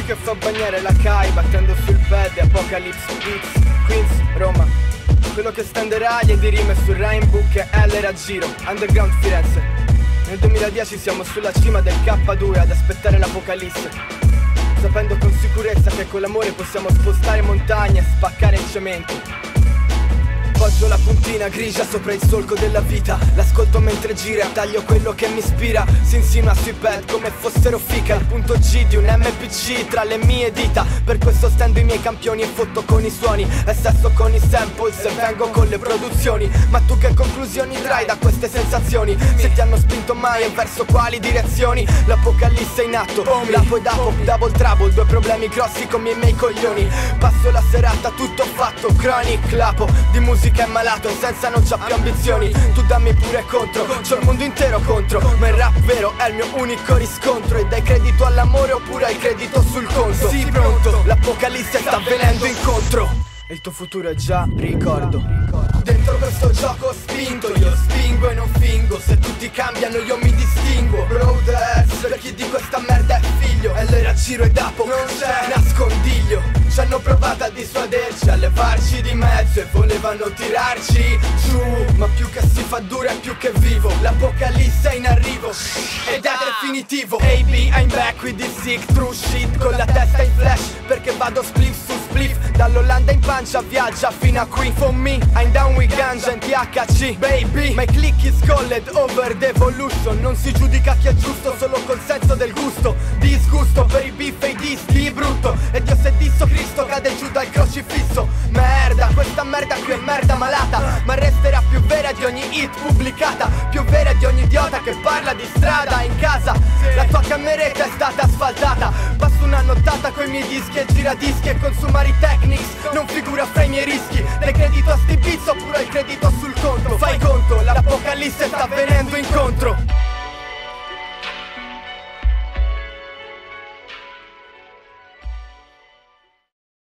che fa bagnare la Kai, battendo sul pad e Apocalypse Beats, Queens, Roma. Quello che stenderà gli di rime sul Rainbook e L era giro, Underground Firenze. Nel 2010 siamo sulla cima del K2 ad aspettare l'Apocalisse, sapendo con sicurezza che con l'amore possiamo spostare montagne e spaccare il cemento. Poggio la puntina grigia sopra il solco della vita, l'ascolto mentre gira, taglio quello che mi ispira. Si insinua sui pad come fossero fica, il punto G di un MPC tra le mie dita. Per questo stendo i miei campioni e fotto con i suoni, e sesso con i samples e vengo con le produzioni. Ma tu che conclusioni trai da queste sensazioni? Se ti hanno spinto mai e verso quali direzioni? L'apocalisse in atto, lapo e dapo, double trouble, due problemi grossi come i miei coglioni. Passo la serata tutto fatto, chronic lapo di musica è malato, senza non c'ha più ambizioni. Tu dammi pure contro, c'ho il mondo intero contro, ma il rap vero è il mio unico riscontro. E dai credito all'amore oppure hai credito sul conto? Sii pronto, l'apocalisse sta venendo incontro e il tuo futuro è già ricordo. Dentro questo gioco spinto, io spingo e non fingo. Se tutti cambiano io mi distinguo. Brothers, per chi di questa merda è figlio, e l'era giro e dapo non c'è nascondiglio. Ci hanno provato a dissuaderci, a levarci di mezzo e volevano tirarci giù, ma più che si fa dura è più che vivo. L'apocalisse è in arrivo ed è definitivo. AB, I'm back with this sick true shit, con la testa in flash perché vado spliff su spliff. Dall'Olanda in pancia viaggia fino a qui. For me, I'm down with ganja and THC, baby. My click is called over the evolution. Non si giudica chi è giusto solo col senso del gusto. Disgusto per i beef e i dischi brutto. E Dio se disso Cristo cade giù dal crocifisso. Merda, questa merda qui è merda malata, ma resterà più vera di ogni hit pubblicata, più vera di ogni idiota che parla di strada in casa. La tua cameretta è stata asfaltata. Passo una nottata coi miei dischi e giradischi e consumare i Technics non figura fra i miei rischi. Dai credito a sti bizzo